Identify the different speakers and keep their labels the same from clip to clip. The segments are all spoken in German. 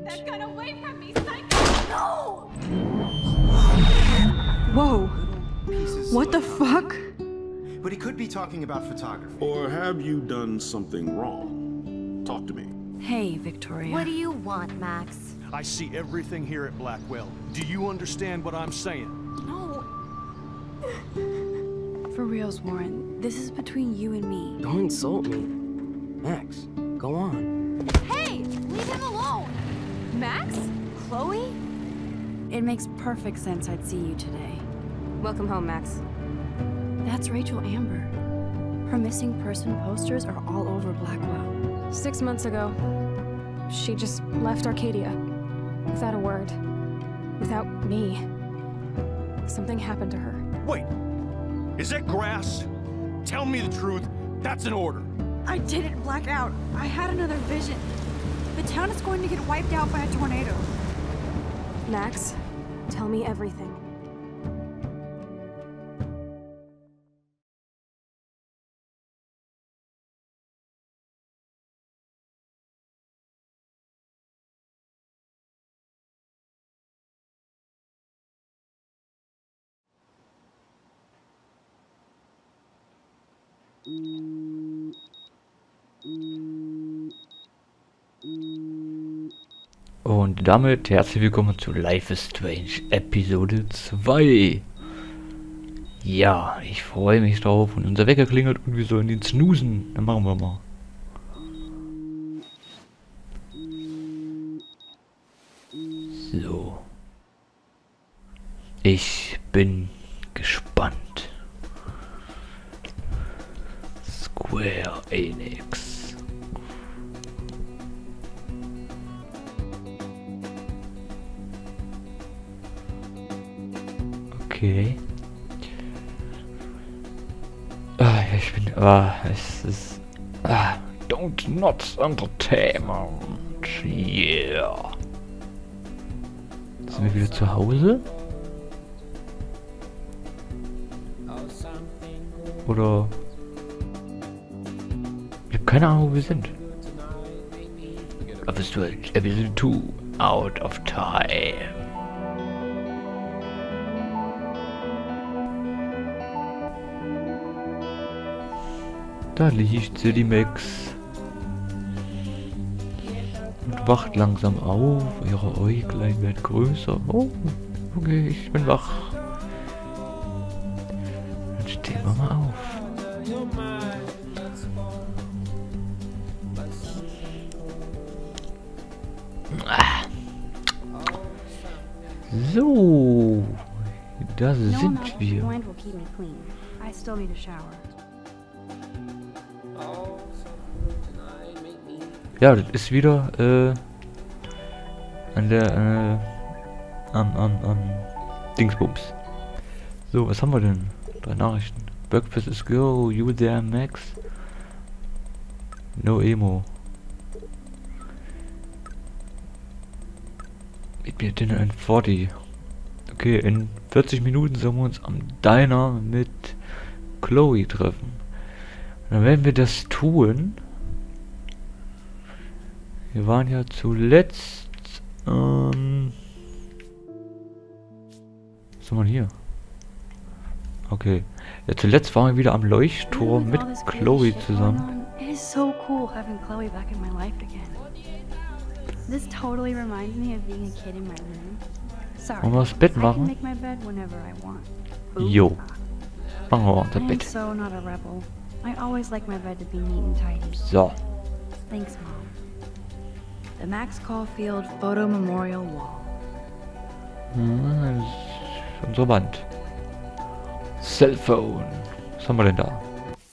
Speaker 1: That gun away from me, psycho! No!
Speaker 2: Whoa.
Speaker 3: Pieces
Speaker 2: What the
Speaker 3: of-
Speaker 2: fuck?
Speaker 3: But he could be talking about photography.
Speaker 4: Or have you done something wrong? Talk to me.
Speaker 2: Hey, Victoria.
Speaker 5: What do you want, Max?
Speaker 6: I see everything here at Blackwell. Do you understand what I'm saying?
Speaker 2: No. For reals, Warren. This is between you and me.
Speaker 7: Don't insult me. Max, go on.
Speaker 5: Hey, leave him alone! Max? Chloe?
Speaker 2: It makes perfect sense I'd see you today.
Speaker 5: Welcome home, Max.
Speaker 2: That's Rachel Amber. Her missing person posters are all over Blackwell.
Speaker 8: 6 months ago, she just left Arcadia. Without a word. Without me. Something happened to her.
Speaker 6: Wait, is that grass? Tell me the truth. That's an order.
Speaker 2: I didn't black out. I had another vision. The town is going to get wiped out by a tornado.
Speaker 8: Max, tell me everything.
Speaker 9: Und damit herzlich willkommen zu Life is Strange Episode 2. Ja, ich freue mich drauf und unser Wecker klingelt und wir sollen ihn snoosen. Dann machen wir mal. So. Ich bin gespannt. Square Enix. Okay. Ich bin. Es ist. Don't not entertainment. Yeah. Sind wir wieder zu Hause? Oder. Ich habe keine Ahnung, wo wir sind. Episode 2. Out of time. Da liegt sie, die Max. Und wacht langsam auf. Ihre Äuglein werden größer. Oh, okay, ich bin wach. Dann stehen wir mal auf. So, da sind wir.
Speaker 2: Mind will keep me clean. I still need a shower.
Speaker 9: Ja, das ist wieder an der am Dingsbums. So, was haben wir denn? 3 Nachrichten. Breakfast is go, you there, Max? No emo. Meet me at dinner in 40. Okay, in 40 Minuten sollen wir uns am Diner mit Chloe treffen. Und dann werden wir das tun. Wir waren ja zuletzt... was ist man hier? Okay. Ja, zuletzt waren wir wieder am Leuchtturm mit Chloe zusammen.
Speaker 2: It is so cool having Chloe back in my life again. This totally reminds me of being a kid in my room. Sorry,
Speaker 9: Wollen wir das Bett
Speaker 2: I can
Speaker 9: machen?
Speaker 2: make my bed whenever I want.
Speaker 9: Jo. Machen wir unser
Speaker 2: I am
Speaker 9: Bett.
Speaker 2: so not a rebel. I always like my bed to be neat and tidy.
Speaker 9: So.
Speaker 2: Thanks, Mom. The Max Caulfield Photo Memorial Wall.
Speaker 9: Das ist unsere Wand. Cellphone. Was haben wir denn da?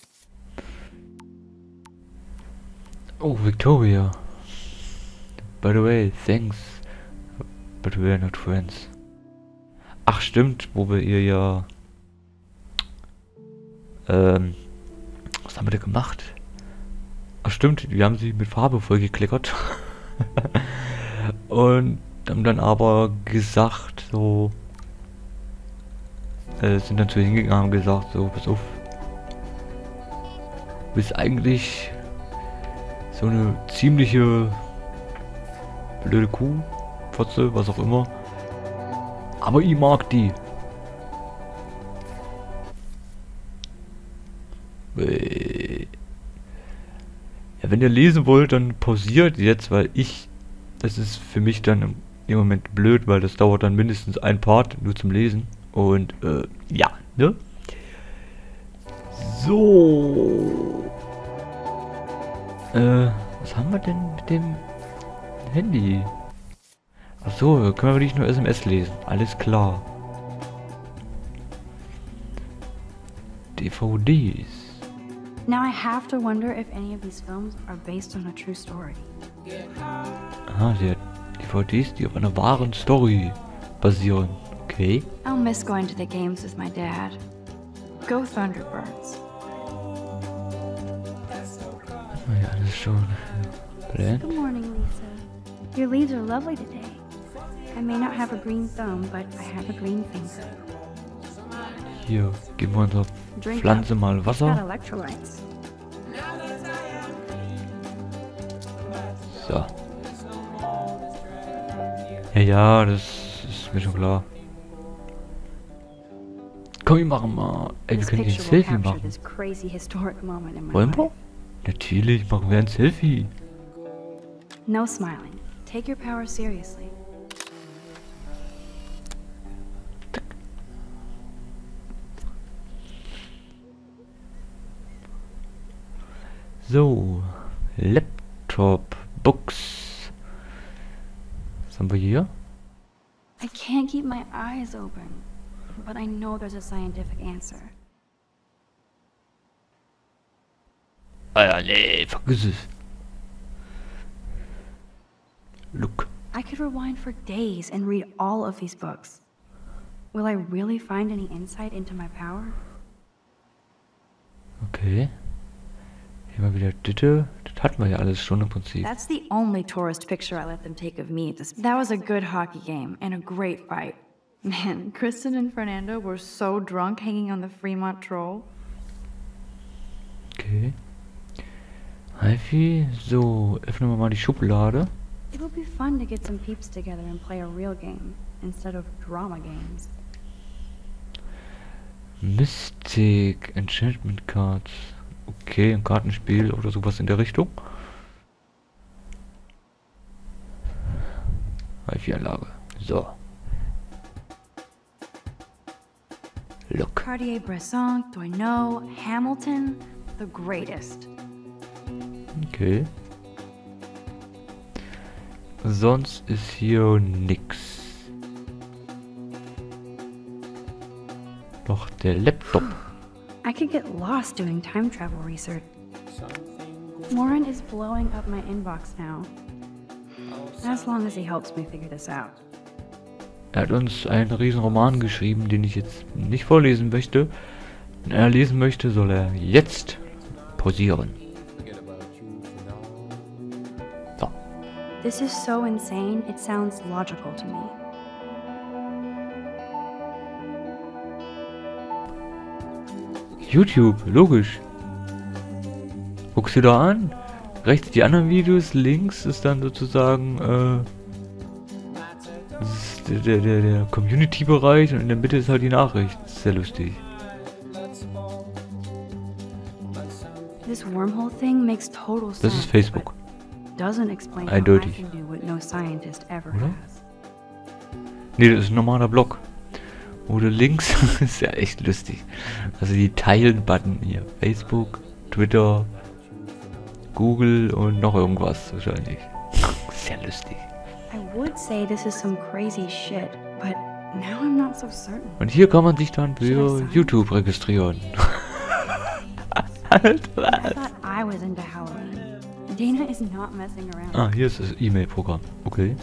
Speaker 9: Oh, Victoria. By the way, thanks. But we're not friends. Ach, stimmt, wo wir ihr ja... was haben wir da gemacht? Ach, stimmt, wir haben sie mit Farbe vollgekleckert. Und haben dann aber gesagt, so... sind dann zu ihr hingegangen und gesagt, so, pass auf. Du bist eigentlich so eine ziemliche blöde Kuh, Fotze, was auch immer. Aber ich mag die. Ja, wenn ihr lesen wollt, dann pausiert jetzt, weil das ist für mich dann im Moment blöd, weil das dauert dann mindestens ein Part nur zum Lesen. Und ja, ne? So. Was haben wir denn mit dem Handy? Achso, können wir nicht nur SMS lesen. Alles klar. DVDs.
Speaker 2: Now I have to wonder if any of these films are based on a true story.
Speaker 9: Aha, die DVDs, die auf einer wahren Story basieren. Okay.
Speaker 2: I'll miss going to the games with my dad. Go Thunderbirds.
Speaker 9: Ja, alles schon. Blend.
Speaker 2: Good morning, Lisa. Your leaves are lovely today. I may not have a green thumb, but I have a green finger.
Speaker 9: Hier, geben wir unserer
Speaker 2: Drink
Speaker 9: Pflanze
Speaker 2: up.
Speaker 9: mal
Speaker 2: Got
Speaker 9: Wasser.
Speaker 2: electrolytes.
Speaker 9: So. Ja, das ist mir schon klar. Komm, wir machen mal. Ey, wir
Speaker 2: This
Speaker 9: können hier ein
Speaker 2: picture will
Speaker 9: Selfie
Speaker 2: capture
Speaker 9: machen.
Speaker 2: this crazy historic moment in my
Speaker 9: Wollen
Speaker 2: life.
Speaker 9: wir? Natürlich, machen wir ein Selfie.
Speaker 2: No smiling. Take your power seriously.
Speaker 9: So. Laptop, Books. Was haben wir hier?
Speaker 2: I can't keep my eyes open, but I know there's a scientific answer.
Speaker 9: Ah ja, nee, vergiss es. Look.
Speaker 2: I could rewind for days and read all of these books. Will I really find any insight into my power?
Speaker 9: Okay. Hier mal wieder Ditte. Das hatten wir ja alles schon im Prinzip.
Speaker 2: That's the only tourist picture I let them take of me. That was a good hockey game and a great fight. Man, Kristen and Fernando were so drunk hanging on the Fremont Troll.
Speaker 9: Okay. HiFi. So, öffnen wir mal die Schublade.
Speaker 2: It would be fun to get some peeps together and play a real game instead of drama games.
Speaker 9: Mystic, Enchantment Cards. Okay, ein Kartenspiel oder sowas in der Richtung. HiFi-Anlage. So. Look.
Speaker 2: Cartier-Bresson, Doisneau, Hamilton, the greatest.
Speaker 9: Okay. Sonst ist hier nix. Noch der Laptop.
Speaker 2: I could get lost doing time travel research. Warren is blowing up my inbox now. As long as he helps me figure this out.
Speaker 9: Er hat uns einen riesen Roman geschrieben, den ich jetzt nicht vorlesen möchte. Wenn er lesen möchte, soll er jetzt pausieren. So.
Speaker 2: This is so insane, it sounds logical to me.
Speaker 9: YouTube, logisch. Guckst du da an? Rechts die anderen Videos, links ist dann sozusagen das ist der Community-Bereich und in der Mitte ist halt die Nachricht. Das ist sehr lustig.
Speaker 2: This wormhole thing makes total sense.
Speaker 9: Das ist Facebook.
Speaker 2: but Doesn't explain how I
Speaker 9: Eindeutig.
Speaker 2: can do what no scientist ever
Speaker 9: Oder?
Speaker 2: has.
Speaker 9: Nee, das ist ein normaler Blog. Oder links ist ja echt lustig. Also die Teilen-Button hier. Facebook, Twitter, Google und noch irgendwas wahrscheinlich. Sehr lustig.
Speaker 2: I would say this is some crazy shit, but now I'm not so certain.
Speaker 9: Und hier kann man sich dann für YouTube registrieren. Alter,
Speaker 2: I
Speaker 9: was?
Speaker 2: thought I was into Halloween. Dana is not messing around.
Speaker 9: Ah, hier ist das E-Mail-Programm. Okay.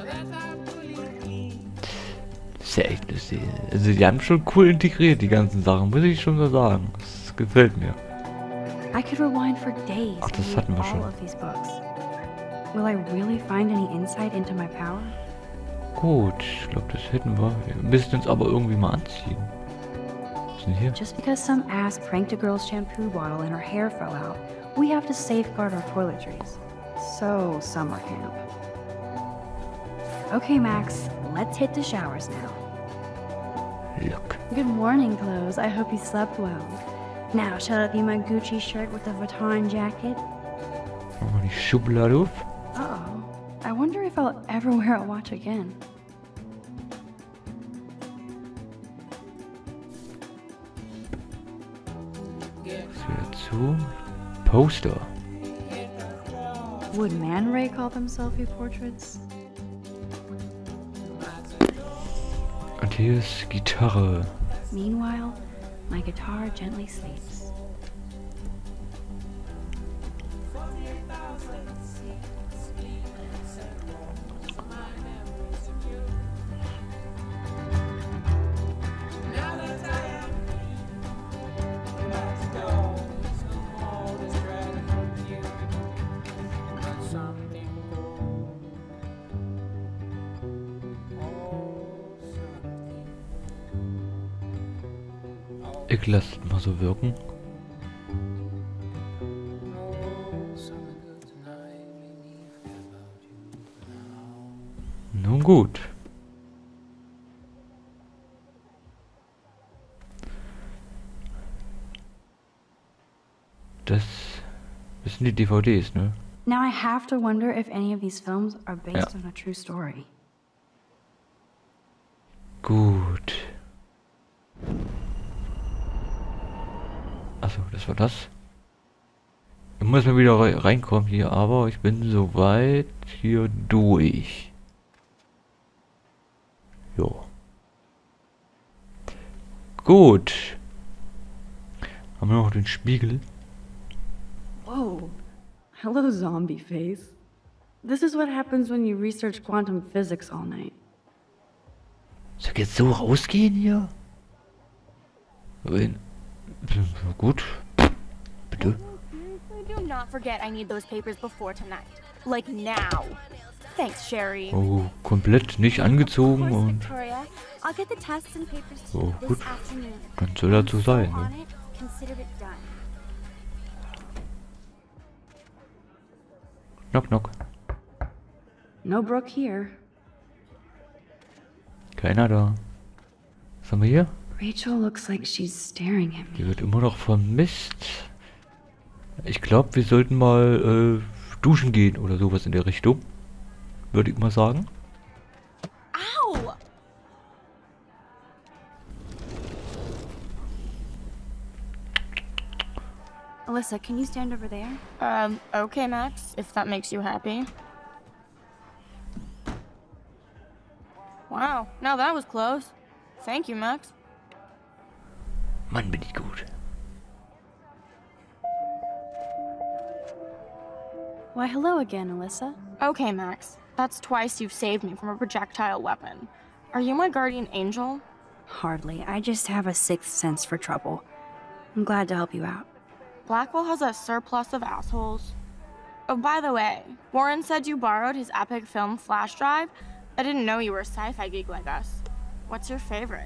Speaker 9: Sehr echt lustig. Also die haben schon cool integriert, die ganzen Sachen, muss ich schon so sagen. Das gefällt mir.
Speaker 2: I could rewind for days
Speaker 9: Ach, das
Speaker 2: and read
Speaker 9: hatten wir
Speaker 2: all
Speaker 9: schon.
Speaker 2: of these books. Will I really find any insight into my power?
Speaker 9: Gut, ich glaube, das hätten wir. Wir müssen uns aber irgendwie mal anziehen. Was ist denn hier?
Speaker 2: Just because some ass pranked a girl's shampoo bottle and her hair fell out, we have to safeguard our toiletries. So, summer camp. Okay, Max, let's hit the showers now.
Speaker 9: Look.
Speaker 2: Good morning, clothes. I hope you slept well. Now, shall I be my Gucci shirt with the Vuitton jacket?
Speaker 9: Machen wir die Schublade auf.
Speaker 2: Uh-oh. I wonder if I'll ever wear a watch again.
Speaker 9: Das wieder zu. Poster.
Speaker 2: Would Man Ray call them selfie portraits?
Speaker 9: Und hier ist Gitarre.
Speaker 2: Meanwhile, my guitar gently sleeps.
Speaker 9: Ich lasse es mal so wirken. Nun gut. Das sind die DVDs, ne?
Speaker 2: Now I have to wonder if any of these films are based
Speaker 9: Ja.
Speaker 2: on a true story.
Speaker 9: Gut. Achso, das war das. Ich muss mal wieder reinkommen hier, aber ich bin soweit hier durch. Jo. Gut. Haben wir noch den Spiegel?
Speaker 2: Whoa. Hello, zombie face. This is what happens when you research quantum physics all night.
Speaker 9: Soll ich jetzt so rausgehen hier? Gut. Bitte.
Speaker 5: Do not forget I need those papers before tonight. Like now. Thanks, Sherry.
Speaker 9: Oh, komplett nicht angezogen
Speaker 5: Of course,
Speaker 9: und
Speaker 5: Victoria. I'll get the tests and papers to
Speaker 9: Oh,
Speaker 5: you
Speaker 9: gut.
Speaker 5: this afternoon.
Speaker 9: dann soll das so sein,
Speaker 5: On
Speaker 9: ne?
Speaker 5: it, consider it done.
Speaker 9: Knock, knock.
Speaker 2: No Brooke here.
Speaker 9: Keiner da. Was haben wir hier?
Speaker 2: Rachel looks like she's staring at me.
Speaker 9: Die wird immer noch vermisst. Ich glaube, wir sollten mal duschen gehen oder sowas in der Richtung. Würde ich mal sagen.
Speaker 5: Ow!
Speaker 2: Alyssa, can you stand over there?
Speaker 5: Okay, Max, if that makes you happy. Wow, now that was close. Thank you, Max.
Speaker 9: Mann, bin ich gut.
Speaker 2: Why, hello again, Alyssa.
Speaker 5: Okay, Max. That's twice you've saved me from a projectile weapon. Are you my guardian angel?
Speaker 2: Hardly. I just have a sixth sense for trouble. I'm glad to help you out.
Speaker 5: Blackwell has a surplus of assholes. Oh, by the way, Warren said you borrowed his epic film flash drive. I didn't know you were a sci-fi geek like us. What's your favorite?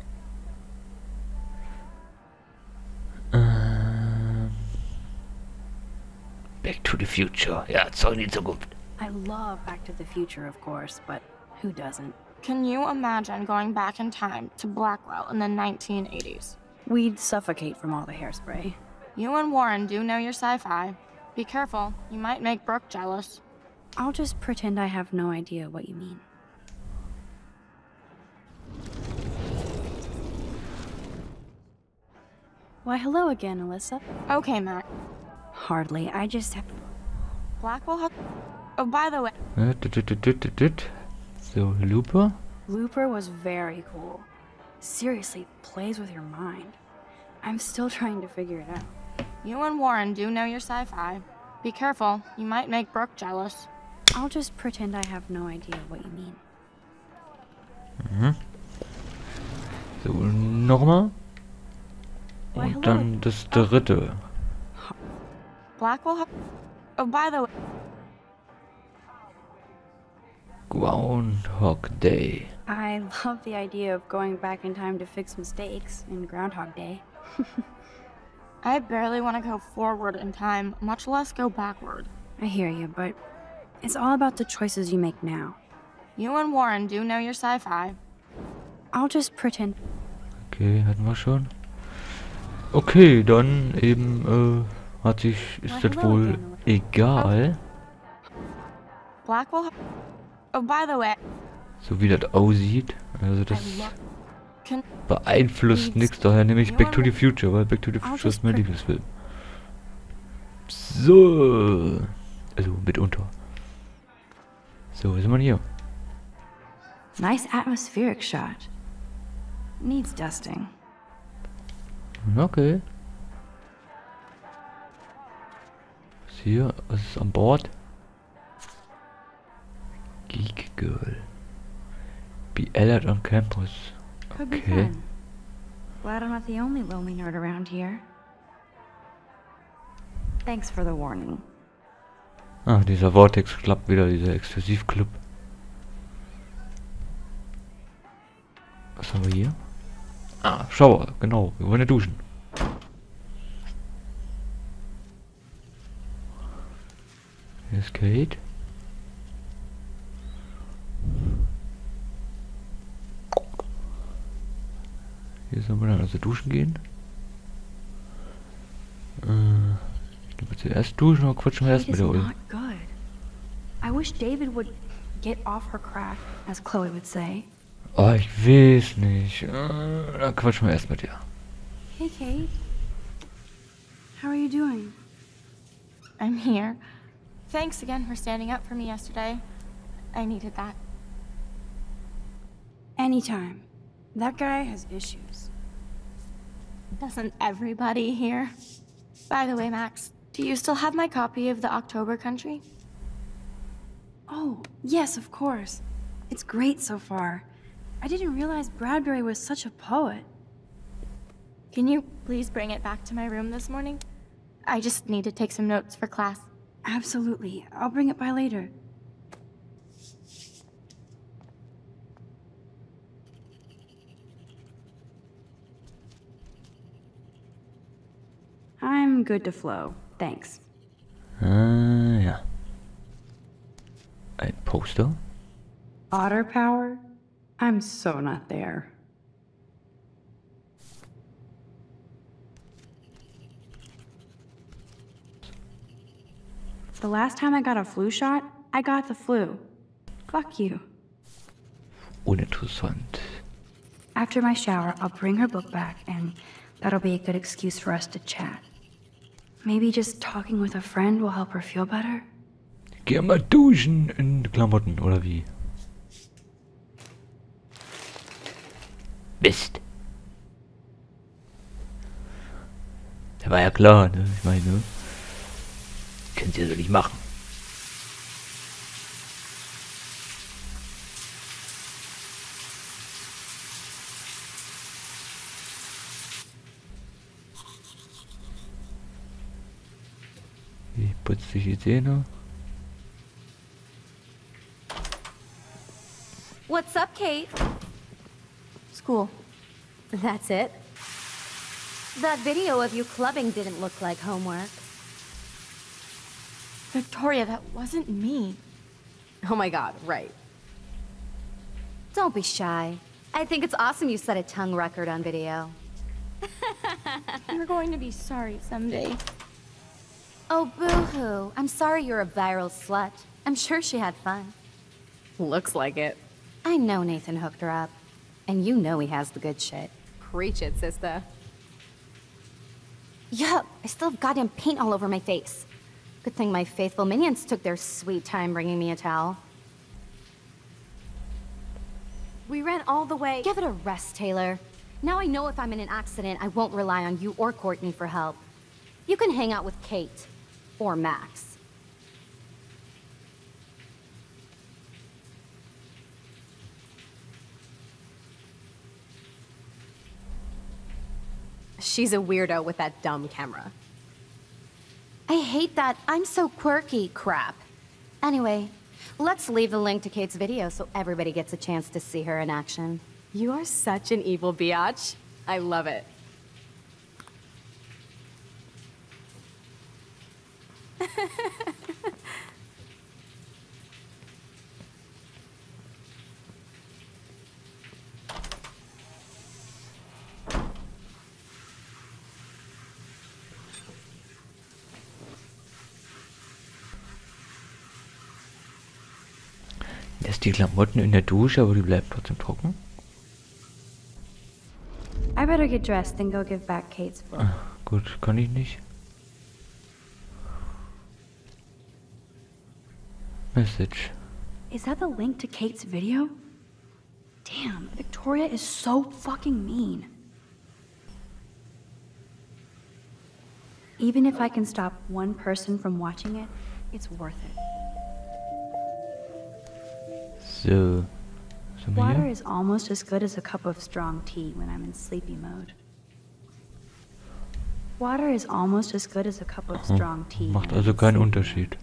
Speaker 9: Back to the Future. Ja, zurück in die Zukunft.
Speaker 2: I love Back to the Future, of course, but who doesn't?
Speaker 5: Can you imagine going back in time to Blackwell in the 1980s?
Speaker 2: We'd suffocate from all the hairspray.
Speaker 5: You and Warren do know your sci-fi. Be careful, you might make Brooke jealous.
Speaker 2: I'll just pretend I have no idea what you mean. Why, hello again, Alyssa.
Speaker 5: Okay, Mac.
Speaker 2: Hardly. I just have...
Speaker 5: Blackwell has... Oh, by the way...
Speaker 9: So, Looper?
Speaker 2: Looper was very cool. Seriously, plays with your mind. I'm still trying to figure it out.
Speaker 5: You and Warren do know your sci-fi. Be careful, you might make Brooke jealous.
Speaker 2: I'll just pretend I have no idea what you mean.
Speaker 9: Mhm. So, nochmal.
Speaker 2: Why,
Speaker 9: Und
Speaker 2: hello.
Speaker 9: dann das dritte.
Speaker 5: Blackwell has... Oh, by the way...
Speaker 9: Groundhog Day.
Speaker 2: I love the idea of going back in time to fix mistakes in Groundhog Day.
Speaker 5: I barely want to go forward in time, much less go backward.
Speaker 2: I hear you, but it's all about the choices you make now.
Speaker 5: You and Warren do know your sci-fi.
Speaker 2: I'll just pretend.
Speaker 9: Okay, hatten wir schon. Okay, dann eben, ist das wohl egal.
Speaker 5: Black will... Oh, by the way...
Speaker 9: So wie das aussieht. Also das
Speaker 5: Can...
Speaker 9: beeinflusst nichts, daher nehme ich Back to the Future, weil Back to the Future ist mein Lieblingsfilm. So. Also mitunter. So, was sind wir hier?
Speaker 2: Nice atmospheric shot. Needs dusting.
Speaker 9: Okay. Was hier? Was ist an Bord? Geek Girl. Be alert on campus.
Speaker 2: Could be
Speaker 9: Okay.
Speaker 2: fun. Glad I'm not the only lonely nerd around here. Thanks for the warning.
Speaker 9: Ah, dieser Vortex Club wieder, dieser Exklusivclub. Was haben wir hier? Ah, Shower, genau. Wir wollen ja duschen. Hier ist Kate. Hier sollen wir dann also duschen gehen. Gehen wir zuerst duschen oder quatschen wir erst mit
Speaker 2: Kate
Speaker 9: der
Speaker 2: is
Speaker 9: Ul?
Speaker 2: not good. I wish David would get off her crack, as Chloe would say.
Speaker 9: Oh, ich weiß nicht. Dann quatschen wir erst mit ihr.
Speaker 2: Hey, Kate. How are you doing?
Speaker 5: I'm here. Thanks again for standing up for me yesterday. I needed that.
Speaker 2: Anytime. That guy has issues.
Speaker 5: Doesn't everybody here? By the way, Max, do you still have my copy of The October Country?
Speaker 2: Oh, yes, of course. It's great so far. I didn't realize Bradbury was such a poet.
Speaker 5: Can you please bring it back to my room this morning? I just need to take some notes for class.
Speaker 2: Absolutely. I'll bring it by later. I'm good to flow. Thanks.
Speaker 9: Ja. Ein Poster.
Speaker 2: Otter power? I'm so not there. The last time I got a flu shot, I got the flu. Fuck you.
Speaker 9: Uninteressant.
Speaker 2: After my shower, I'll bring her book back, and that'll be a good excuse for us to chat. Maybe just talking with a friend will help her feel better?
Speaker 9: Geh mal duschen in Klamotten, oder wie? Mist. Der war ja klar, ne? Ich meine, ne? Können Sie so nicht machen. Wie putzt sich die Zähne?
Speaker 1: What's up, Kate?
Speaker 5: School.
Speaker 1: That's it? That video of you clubbing didn't look like homework.
Speaker 5: Victoria, that wasn't me.
Speaker 10: Oh my god, right.
Speaker 1: Don't be shy. I think it's awesome you set a tongue record on video.
Speaker 5: You're going to be sorry someday.
Speaker 1: Oh, boo-hoo. I'm sorry you're a viral slut. I'm sure she had fun.
Speaker 10: Looks like it.
Speaker 1: I know Nathan hooked her up. And you know he has the good shit.
Speaker 10: Preach it, sister.
Speaker 1: Yup, I still have goddamn paint all over my face. Good thing my faithful minions took their sweet time bringing me a towel.
Speaker 8: We ran all the way.
Speaker 1: Give it a rest, Taylor. Now I know if I'm in an accident, I won't rely on you or Courtney for help. You can hang out with Kate. Or Max.
Speaker 10: She's a weirdo with that dumb camera.
Speaker 1: I hate that I'm so quirky crap. Anyway, let's leave the link to Kate's video so everybody gets a chance to see her in action.
Speaker 10: You are such an evil biatch. I love it.
Speaker 9: die Klamotten in der Dusche, aber die bleibt trotzdem trocken.
Speaker 2: I better get dressed then go give back Kate's book.
Speaker 9: Ah, gut, kann ich nicht. Message.
Speaker 2: Is that the link to Kate's video? Damn, Victoria is so fucking mean. Even if I can stop one person from watching it, it's worth it.
Speaker 9: So.
Speaker 2: Water is almost as good as a cup of strong tea when I'm in sleepy mode. Water is almost as good as a cup of strong tea.
Speaker 9: Macht also keinen Unterschied.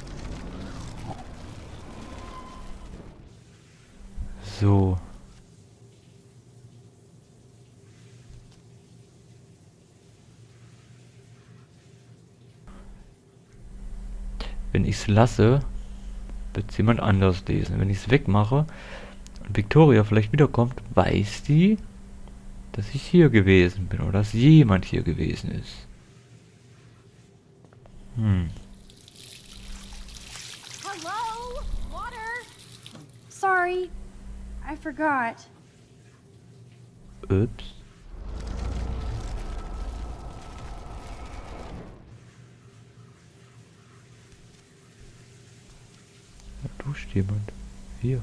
Speaker 9: So. Wenn ich es lasse, wird es jemand anders lesen. Wenn ich es wegmache und Victoria vielleicht wiederkommt, weiß die, dass ich hier gewesen bin oder dass jemand hier gewesen ist.
Speaker 2: Hello? Water? Sorry. I forgot.
Speaker 9: Ups. Da duscht jemand. Hier.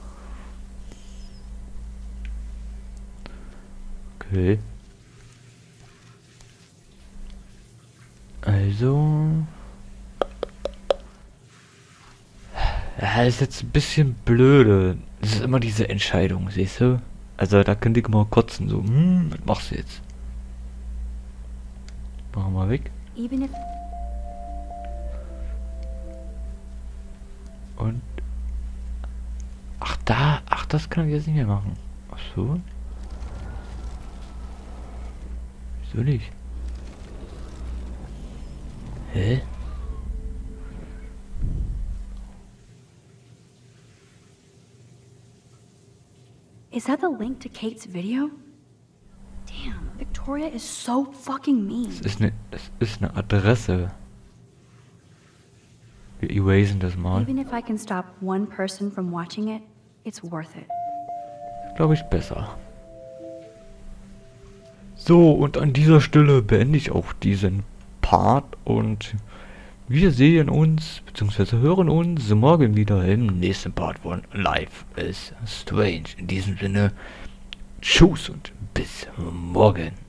Speaker 9: Okay. Also. Ja, ist jetzt ein bisschen blöde. Das ist immer diese Entscheidung, siehst du? Also da könnte ich mal kotzen, so, was machst du jetzt? Machen wir weg. Und. Ach, das kann ich jetzt nicht mehr machen. Ach so. Wieso nicht? Hä?
Speaker 2: Is that the link to Kate's video? Damn, Victoria is so fucking mean.
Speaker 9: Das ist eine Adresse. Wir erasen das mal.
Speaker 2: Even if I can stop one person from watching it, it's worth it.
Speaker 9: Glaube ich besser. So, und an dieser Stelle beende ich auch diesen Part und wir sehen uns, beziehungsweise hören uns morgen wieder im nächsten Part von Life is Strange. In diesem Sinne, tschüss und bis morgen.